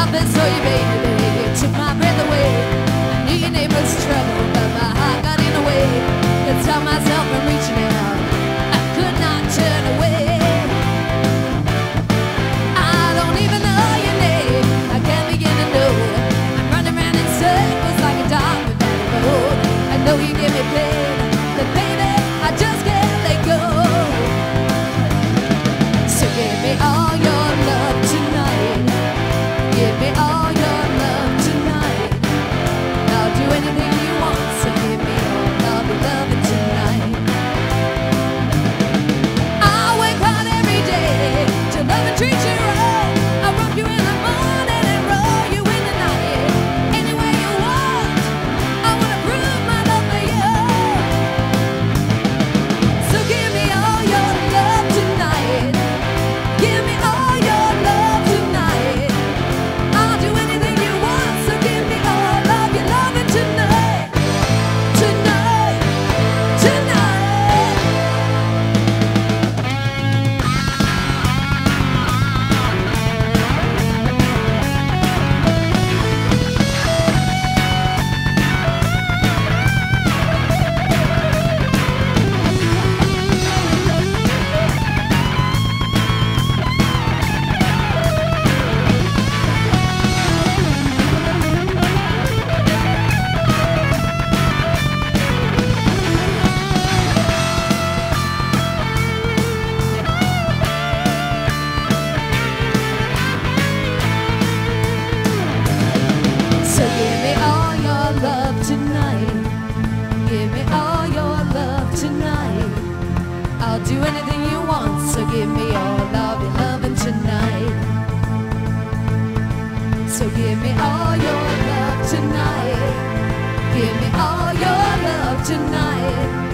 fell for you, baby. You took my breath away. I knew your name was trouble, but my heart got in the way. To stop myself from reaching out, I could not turn away. I don't even know your name, I can't begin to know. I'm running around in circles like a dog without a road. I know you give me pain, but baby, I just can't let go. So give me all your love tonight. Give me all your love tonight. I'll do anything you want, so give me all of your loving tonight. I'll work hard every day to love and treat you right. I'll rock you in the morning and roll you in the night. Any way you want, I wanna prove my love for you. So give me all your love tonight. Give me all your love tonight. I'll do anything you want, so give me all of your loving tonight. Tonight, tonight. So give me all your love tonight. Give me all your love tonight. I'll do anything you want, so give me all of your loving tonight. So give me all your love tonight. Give me all your love tonight.